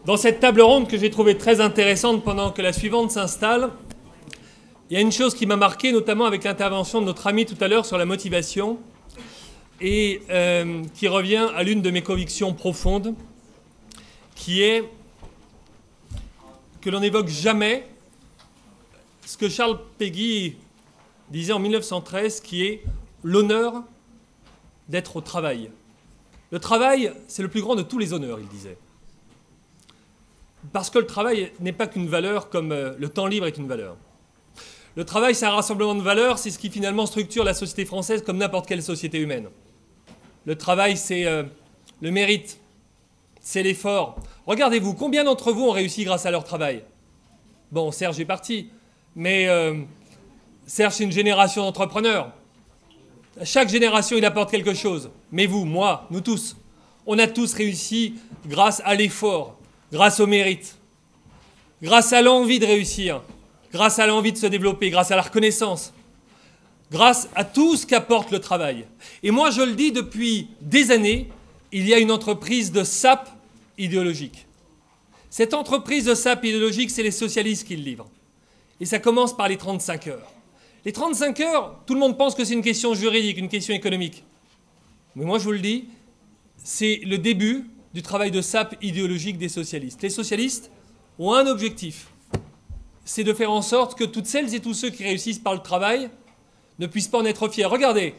Dans cette table ronde que j'ai trouvée très intéressante pendant que la suivante s'installe, il y a une chose qui m'a marqué, notamment avec l'intervention de notre ami tout à l'heure sur la motivation, et qui revient à l'une de mes convictions profondes, qui est que l'on n'évoque jamais ce que Charles Péguy disait en 1913, qui est l'honneur d'être au travail. Le travail, c'est le plus grand de tous les honneurs, il disait. Parce que le travail n'est pas qu'une valeur comme le temps libre est une valeur. Le travail, c'est un rassemblement de valeurs, c'est ce qui finalement structure la société française comme n'importe quelle société humaine. Le travail, c'est le mérite, c'est l'effort. Regardez-vous, combien d'entre vous ont réussi grâce à leur travail? Bon, Serge est parti, mais Serge, c'est une génération d'entrepreneurs. Chaque génération, il apporte quelque chose. Mais vous, moi, nous tous, on a tous réussi grâce à l'effort, grâce au mérite, grâce à l'envie de réussir, grâce à l'envie de se développer, grâce à la reconnaissance, grâce à tout ce qu'apporte le travail. Et moi, je le dis depuis des années, il y a une entreprise de sape idéologique. Cette entreprise de sape idéologique, c'est les socialistes qui le livrent. Et ça commence par les 35 heures. Les 35 heures, tout le monde pense que c'est une question juridique, une question économique. Mais moi, je vous le dis, c'est le début du travail de sape idéologique des socialistes. Les socialistes ont un objectif, c'est de faire en sorte que toutes celles et tous ceux qui réussissent par le travail ne puissent pas en être fiers. Regardez,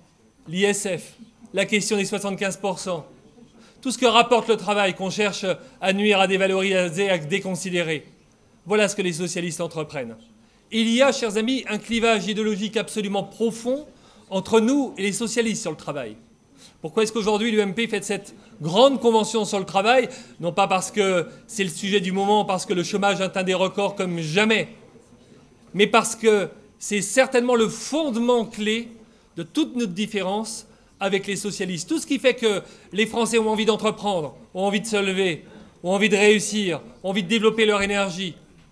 l'ISF, la question des 75%, tout ce que rapporte le travail, qu'on cherche à nuire, à dévaloriser, à déconsidérer. Voilà ce que les socialistes entreprennent. Il y a, chers amis, un clivage idéologique absolument profond entre nous et les socialistes sur le travail. Pourquoi est-ce qu'aujourd'hui l'UMP fait cette grande convention sur le travail? Non pas parce que c'est le sujet du moment, parce que le chômage atteint des records comme jamais, mais parce que c'est certainement le fondement clé de toute notre différence avec les socialistes. Tout ce qui fait que les Français ont envie d'entreprendre, ont envie de se lever, ont envie de réussir, ont envie de développer leur énergie,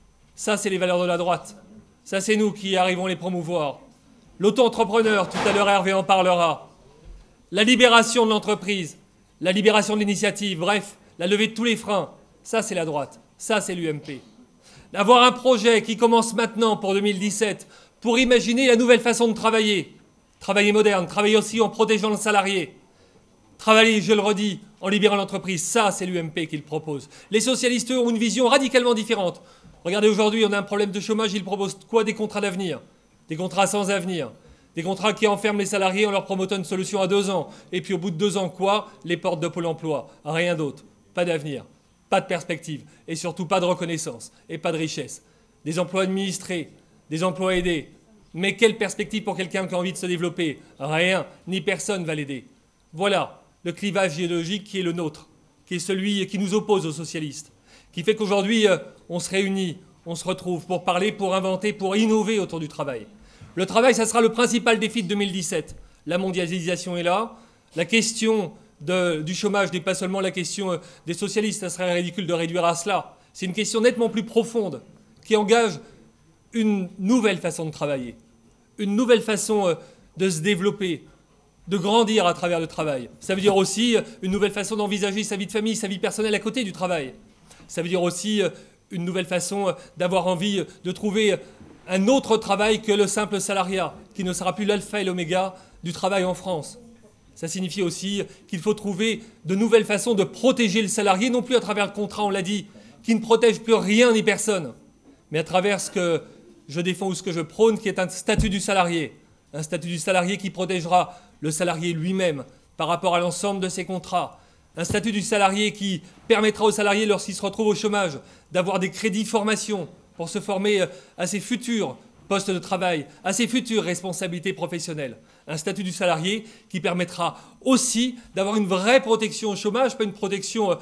ça c'est les valeurs de la droite. Ça c'est nous qui arrivons à les promouvoir. L'auto-entrepreneur, tout à l'heure Hervé en parlera. La libération de l'entreprise, la libération de l'initiative, bref, la levée de tous les freins, ça c'est la droite, ça c'est l'UMP. D'avoir un projet qui commence maintenant pour 2017 pour imaginer la nouvelle façon de travailler, travailler moderne, travailler aussi en protégeant le salarié, travailler, je le redis, en libérant l'entreprise, ça c'est l'UMP qui le propose. Les socialistes eux, ont une vision radicalement différente. Regardez, aujourd'hui, on a un problème de chômage, ils proposent quoi? Des contrats d'avenir, des contrats sans avenir. Des contrats qui enferment les salariés en leur promettant une solution à 2 ans. Et puis au bout de 2 ans, quoi? Les portes de Pôle emploi. Rien d'autre. Pas d'avenir, pas de perspective. Et surtout pas de reconnaissance et pas de richesse. Des emplois administrés, des emplois aidés. Mais quelle perspective pour quelqu'un qui a envie de se développer? Rien, ni personne va l'aider. Voilà le clivage idéologique qui est le nôtre, qui est celui qui nous oppose aux socialistes, qui fait qu'aujourd'hui, on se réunit, on se retrouve pour parler, pour inventer, pour innover autour du travail. Le travail, ça sera le principal défi de 2017. La mondialisation est là. La question du chômage n'est pas seulement la question des socialistes. Ça serait ridicule de réduire à cela. C'est une question nettement plus profonde qui engage une nouvelle façon de travailler, une nouvelle façon de se développer, de grandir à travers le travail. Ça veut dire aussi une nouvelle façon d'envisager sa vie de famille, sa vie personnelle à côté du travail. Ça veut dire aussi une nouvelle façon d'avoir envie de trouver un autre travail que le simple salariat, qui ne sera plus l'alpha et l'oméga du travail en France. Ça signifie aussi qu'il faut trouver de nouvelles façons de protéger le salarié, non plus à travers le contrat, on l'a dit, qui ne protège plus rien ni personne, mais à travers ce que je défends ou ce que je prône, qui est un statut du salarié. Un statut du salarié qui protégera le salarié lui-même par rapport à l'ensemble de ses contrats. Un statut du salarié qui permettra au salarié, lorsqu'il se retrouve au chômage, d'avoir des crédits formation pour se former à ses futurs postes de travail, à ses futures responsabilités professionnelles. Un statut du salarié qui permettra aussi d'avoir une vraie protection au chômage, pas une protection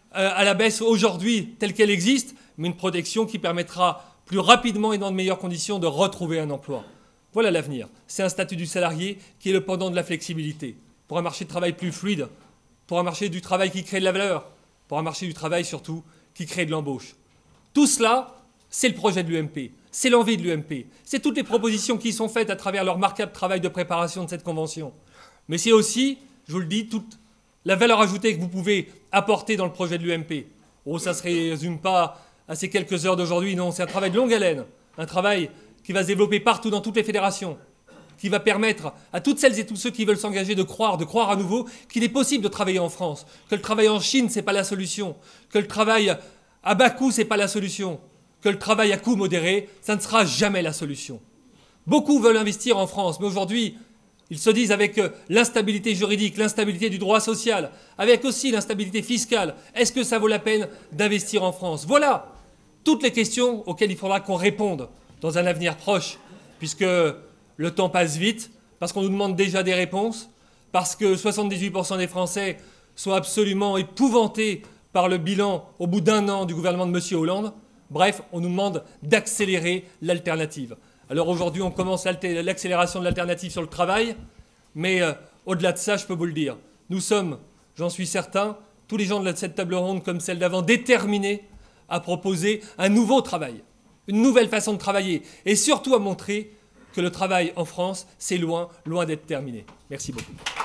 à la baisse aujourd'hui telle qu'elle existe, mais une protection qui permettra plus rapidement et dans de meilleures conditions de retrouver un emploi. Voilà l'avenir. C'est un statut du salarié qui est le pendant de la flexibilité. Pour un marché de travail plus fluide, pour un marché du travail qui crée de la valeur, pour un marché du travail surtout qui crée de l'embauche. Tout cela, c'est le projet de l'UMP, c'est l'envie de l'UMP, c'est toutes les propositions qui sont faites à travers leur remarquable travail de préparation de cette convention. Mais c'est aussi, je vous le dis, toute la valeur ajoutée que vous pouvez apporter dans le projet de l'UMP. Oh, ça ne se résume pas à ces quelques heures d'aujourd'hui, non, c'est un travail de longue haleine, un travail qui va se développer partout dans toutes les fédérations, qui va permettre à toutes celles et tous ceux qui veulent s'engager de croire à nouveau qu'il est possible de travailler en France, que le travail en Chine, ce n'est pas la solution, que le travail à bas coût, ce n'est pas la solution, que le travail à coût modéré, ça ne sera jamais la solution. Beaucoup veulent investir en France, mais aujourd'hui, ils se disent avec l'instabilité juridique, l'instabilité du droit social, avec aussi l'instabilité fiscale, est-ce que ça vaut la peine d'investir en France? Voilà toutes les questions auxquelles il faudra qu'on réponde dans un avenir proche, puisque le temps passe vite, parce qu'on nous demande déjà des réponses, parce que 78% des Français sont absolument épouvantés par le bilan au bout d'un an du gouvernement de M. Hollande. Bref, on nous demande d'accélérer l'alternative. Alors aujourd'hui, on commence l'accélération de l'alternative sur le travail, mais au-delà de ça, je peux vous le dire, nous sommes, j'en suis certain, tous les gens de cette table ronde comme celle d'avant, déterminés à proposer un nouveau travail, une nouvelle façon de travailler, et surtout à montrer que le travail en France, c'est loin, loin d'être terminé. Merci beaucoup.